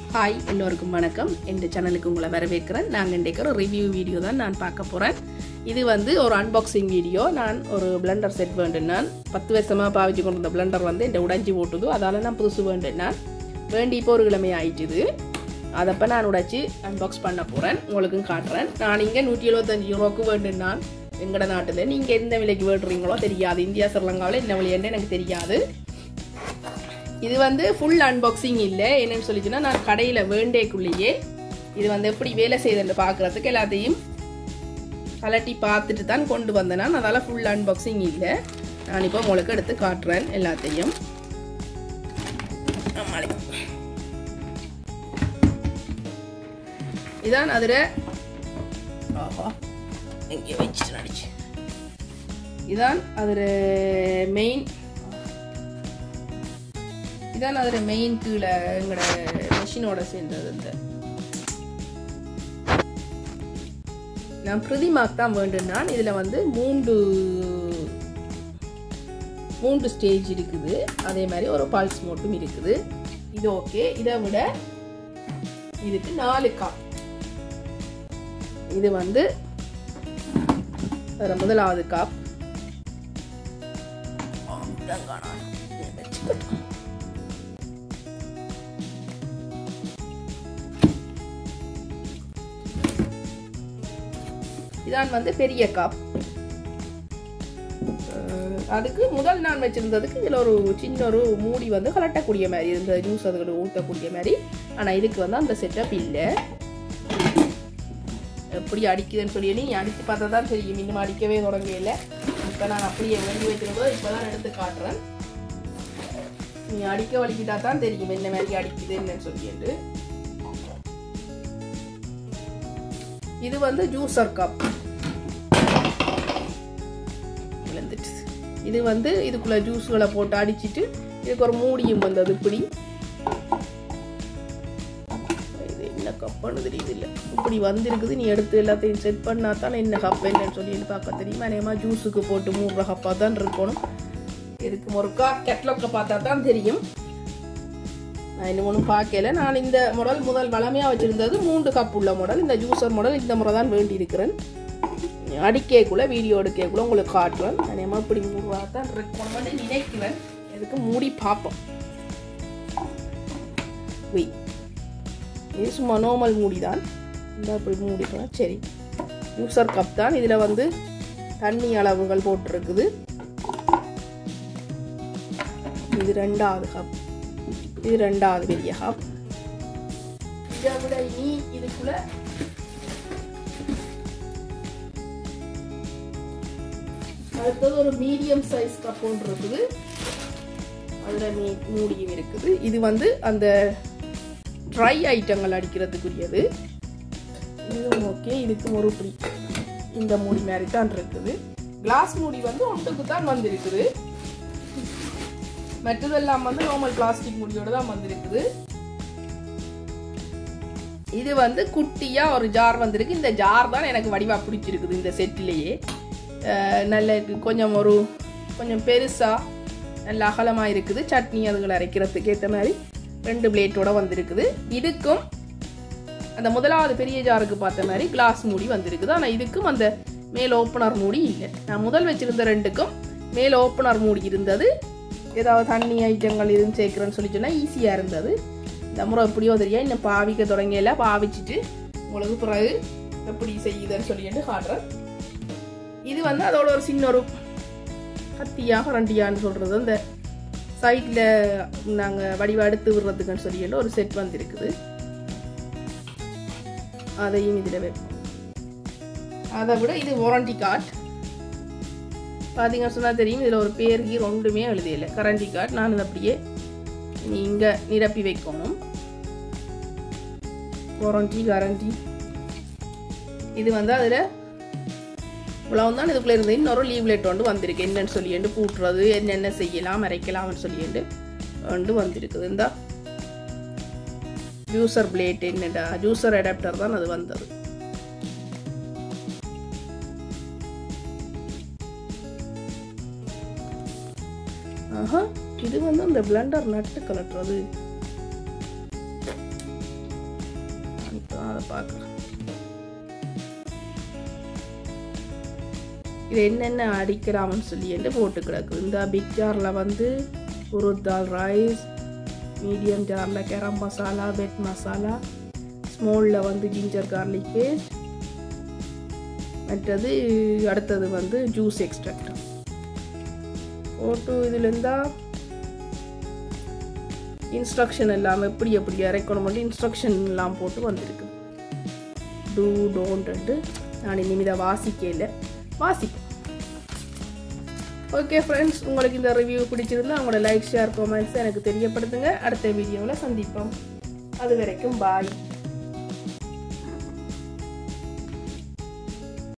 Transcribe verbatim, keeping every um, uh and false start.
Hi எல்லோருக்கும் வணக்கம். இந்த சேனலுக்கு உங்களை வரவேற்கிறேன். நாங்கள் இன்றைக்கு ஒரு ரிவ்யூ வீடியோ தான் நான் பார்க்க போகிறேன். இது வந்து ஒரு அன்பாக்சிங் வீடியோ. நான் ஒரு பிளெண்டர் செட் வேண்டேன். நான் பத்து வருஷமாக பாவிச்சு கொண்டு வந்த பிளெண்டர் வந்து இந்த உடைஞ்சி போட்டுது. அதால் நான் புதுசு வேண்டேன். நான் வேண்டி இப்போ ஒரு கிழமை ஆயிடுச்சு. அதப்போ நான் உடைச்சி அன்பாக்ஸ் பண்ண போகிறேன். உங்களுக்கும் காட்டுறேன். நான் இங்கே நூற்றி எழுபத்தஞ்சு ரூபாய்க்கு வேண்டேன். நான் எங்களோட நாட்டில் நீங்கள் எந்த விலைக்கு வேண்டுறீங்களோ தெரியாது. இந்தியா ஸ்ரீலங்காவில் என்ன விலைன்னு எனக்கு தெரியாது. இது வந்து ஃபுல் அன்பாக்சிங் இல்லை. என்னன்னு சொல்லிச்சுன்னா நான் கடையில் வேண்டேக்குள்ளேயே இது வந்து எப்படி வேலை செய்யுதுன்னு பார்க்குறதுக்கு எல்லாத்தையும் கலட்டி பார்த்துட்டு தான் கொண்டு வந்தேன். நான் அதால் ஃபுல் அன்பாக்சிங் இல்லை. நான் இப்போ உங்களுக்கு எடுத்து காட்டுறேன் எல்லாத்தையும். இதான் அதில் ஆஹா எங்கே வச்சுட்டு நடிச்சு இதான் அதில் மெயின் இதான் அதில் மெயின் கீழே எங்களோட மெஷினோட சேர்ந்தது. இந்த நான் பிரதிமாக் தான் வேண்டும். நான் இதில் வந்து மூன்று மூன்று ஸ்டேஜ் இருக்குது. அதே மாதிரி ஒரு பல்ஸ் மோட்டும் இருக்குது. இது ஓகே. இதை விட இதுக்கு நாலு காப். இது வந்து முதலாவது காப். இதான் வந்து பெரிய காப். அதுக்கு முதல் நான் வச்சிருந்ததுக்கு இதில் ஒரு சின்ன ஒரு மூடி வந்து கலட்டக்கூடிய மாதிரி இருந்த ஜூஸ் அதுக்கு ஊற்றக்கூடிய மாதிரி. ஆனால் இதுக்கு வந்து அந்த செட்டப் இல்லை. எப்படி அடிக்குதுன்னு சொல்லி நீ அடித்து பார்த்தா தான் தெரியும். இன்னும் அடிக்கவே தொடங்கல. இப்போ நான் அப்படியே வேண்டி வச்சிருந்தோம். இப்போ தான் எடுத்து காட்டுறேன். நீ அடிக்க வலிக்கிட்டா தான் தெரியும் என்ன மாதிரி அடிக்குது என்னன்னு சொல்லிட்டு. இது வந்து ஜூஸர் கப். இது வந்து இதுக்குள்ள ஜூஸ்களை போட்டு அடிச்சிட்டு இதுக்கு ஒரு மூடியும் வந்தது. இப்படி இது என்ன கப்புன்னு தெரியுது இல்லை. இப்படி வந்திருக்குது. நீ எடுத்து எல்லாத்தையும் செட் பண்ணா தான் என்ன கப் என்னன்னு சொல்லி பார்க்க தெரியுமா. நேமா ஜூஸுக்கு போட்டு மூடுற கப்பாக தான் இருக்கணும். இதுக்கு ஒருக்கா கெட்லாக்ல பார்த்தா தான் தெரியும். நான் இன்னும் ஒன்றும் பார்க்கல. நான் இந்த மாடல் முதல் வளமையாக வச்சுருந்தது மூன்று கப் உள்ள மாடல். இந்த ஜூஸர் மாடல் இந்த முறை தான் வேண்டி இருக்கிறேன். அடிக்கக்குள்ள வீடியோ எடுக்கக்குள்ள உங்களுக்கு காட்டுவேன். நான் இப்படி மூடுவா தான் இருக்கணும் நினைக்கிறேன். எதுக்கு மூடி பார்ப்போம். இது சும்மா நார்மல் மூடி தான். இந்த இப்படி மூடிக்கலாம். சரி, ஜூஸர் கப் தான். இதில் வந்து தண்ணி அளவுகள் போட்டிருக்குது. இது ரெண்டாவது கப். இது ரெண்டாவது பெரிய கப். இதை விட இனி இதுக்குள்ள அடுத்தது ஒரு மீடியம் சைஸ் கப் ஒன்று இருக்குது. அதில் மீ மூடியும் இருக்குது. இது வந்து அந்த ட்ரை ஐட்டங்கள் அடிக்கிறதுக்குரியது. இதுவும் ஓகே. இதுக்கும் ஒரு இப்படி இந்த மூடி மாதிரி தான் இருக்குது. கிளாஸ் மூடி வந்து ஒன்றுக்கு தான் வந்திருக்குது. மற்றதெல்லாம் வந்து நார்மல் பிளாஸ்டிக் மூடியோட தான் வந்திருக்குது. இது வந்து குட்டியா ஒரு ஜார் வந்திருக்கு. இந்த ஜார் தான் எனக்கு வடிவா பிடிச்சிருக்குது. இந்த செட்டிலேயே நல்ல கொஞ்சம் ஒரு கொஞ்சம் பெருசாக நல்ல அகலமாக இருக்குது. சட்னி அதுகளை அரைக்கிறதுக்கு ஏற்ற மாதிரி ரெண்டு பிளேட்டோட வந்திருக்குது. இதுக்கும் அந்த முதலாவது பெரிய ஜாருக்கு பார்த்த மாதிரி கிளாஸ் மூடி வந்திருக்குது. ஆனால் இதுக்கும் அந்த மேல் ஓப்பனர் மூடி இல்லை. நான் முதல் வச்சிருந்த ரெண்டுக்கும் மேல் ஓப்பனர் மூடி இருந்தது. ஏதாவது தண்ணி ஐட்டங்கள் எதுவும் சேர்க்குறேன்னு சொல்லி சொன்னால் ஈஸியாக இருந்தது. இந்த முறை எப்படியோ தெரியா இன்னும் பாவிக்க தொடங்கல. பாவிச்சுட்டு உங்களுக்கு பிறகு எப்படி செய்யுதுன்னு சொல்லிட்டு காட்டுறேன். இது வந்து அதோட ஒரு சின்ன ஒரு கத்தியாக ரெண்டியான்னு சொல்கிறது. அந்த சைடில் நாங்கள் வடிவா எடுத்து விடுறதுக்குன்னு சொல்லிட்டு ஒரு செட் வந்துருக்குது. அதையும் இதில் வைப்போம். அதை விட இது வாரண்டி கார்டு பார்த்தீங்கன்னு சொன்னால் தெரியும். இதில் ஒரு பேர் கீர் ஒன்றுமே எழுதியில்லை. கரண்டி கார்டு. நான் இதை அப்படியே இங்கே நிரப்பி வைக்கணும். வாரண்டி கரண்டி இது வந்து அதில் இவ்வளவு தான். இதுக்குள்ளே இருந்து இன்னொரு லீவ்லெட் ஒன்று வந்திருக்கு. என்னன்னு சொல்லிட்டு பூட்டுறது என்னென்ன செய்யலாம் அரைக்கலாம்னு சொல்லிட்டு ஒன்று வந்திருக்குது. இந்த ஜூஸர் பிளேட் என்னடா ஜூஸர் அடாப்டர் தான் அது வந்தது. ஆஹா இது வந்து அந்த பிளெண்டர் நட்டு கலட்டுறது. அதை பார்க்கலாம். இது என்னென்ன அடிக்கிறாமன்னு சொல்லி என்று போட்டு கிடக்குது. இந்த பிக் ஜாரில் வந்து உருத் தால் ரைஸ், மீடியம் ஜாரில் கரம் மசாலா, பெட் மசாலா, ஸ்மாலில் வந்து ஜிஞ்சர் கார்லிக் பேஸ்ட், மற்றது அடுத்தது வந்து ஜூஸ் எக்ஸ்ட்ராக்ட் போட்டு இதில் இருந்தால் இன்ஸ்ட்ரக்ஷன் எல்லாம் எப்படி எப்படி இறக்கணும் மட்டும் இன்ஸ்ட்ரக்ஷன் எல்லாம் போட்டு வந்திருக்கு. டூ டோன்ட்டு நான் இனிமேல் வாசிக்கல வாசிப்பேன். ஓகே ஃப்ரெண்ட்ஸ், உங்களுக்கு இந்த ரிவ்யூ பிடிச்சிருந்தா உங்களோட லைக் ஷேர் கமெண்ட்ஸ் எனக்கு தெரியப்படுத்துங்க. அடுத்த வீடியோவில் சந்திப்போம். அது வரைக்கும் பாய்.